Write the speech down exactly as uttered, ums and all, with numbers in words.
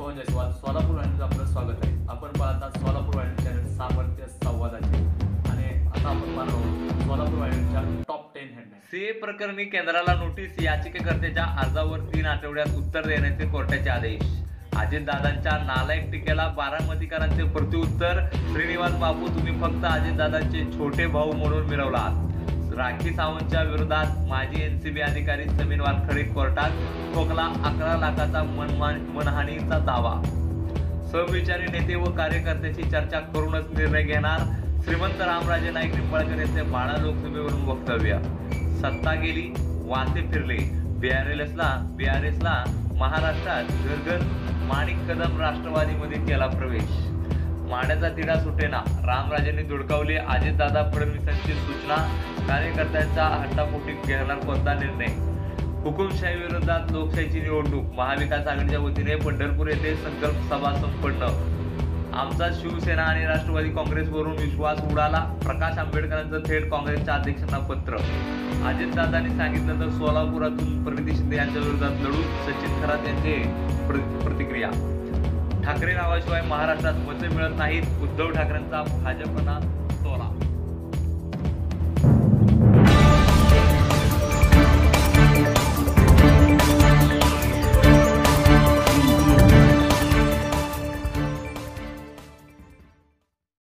सोहन जयस्वाल, सोलापूर वाहिनीचं आपलं स्वागत आहे. आपण पाहता सोलापूर वाहिनी चॅनल सामर्थ्य संवादाचे आणि आता आपण पाहणार आहोत सोलापूर वाहिनीच्या टॉप टेन हेडलाईन. सीए प्रकरणी केंद्राला नोटीस, याचिकाकर्त्याच्या अर्जावर तीन आठवड्यात उत्तर देण्याचे कोर्टाचे आदेश. अजितदादांच्या नालायक टीकेला बारामतीकरांचे प्रत्युत्तर. श्रीनिवास बापू, तुम्ही फक्त अजितदादांचे छोटे भाऊ म्हणून मिरवलात. राखी सावंतच्या विरोधात माजी एनसीबी अधिकारी समीर वानखडे कोर्टात. ठोकला अकरा लाखाचा मनमान मनहानीचा दावा. सहविचारी नेते व कार्यकर्त्याची चर्चा करूनच निर्णय घेणार. श्रीमंत रामराजे नाईक निंबाळकर यांचे माढा लोकसभेवरून वक्तव्य. सत्ता गेली, वासे फिरले. बीआरएसला बीआरएसला महाराष्ट्रात घरघर. माणिक कदम राष्ट्रवादीमध्ये केला प्रवेश. माड्याचा तिढा सुटेना, रामराजेंनी धुडकावली अजितदादा फडणवीसांची सूचना. कार्यकर्त्यांचा हट्टापोटी घेणार कोणता निर्णय. हुकुमशाही विरोधात लोकशाहीची निवडणूक. महाविकास आघाडीच्या वतीने पंढरपूर येथे संकल्प सभा संपन्न. आमचा शिवसेना आणि राष्ट्रवादी काँग्रेसवरून विश्वास उडाला. प्रकाश आंबेडकरांचं थेट काँग्रेसच्या अध्यक्षांना पत्र. अजितदादांनी सांगितलं तर सोलापुरातून प्रणिती शिंदे यांच्या विरोधात लढू. सचिन खरात यांचे प्रतिक्रिया. ठाकरे नावाशिवाय महाराष्ट्रात मतं मिळत नाहीत. उद्धव ठाकरेंचा भाजपना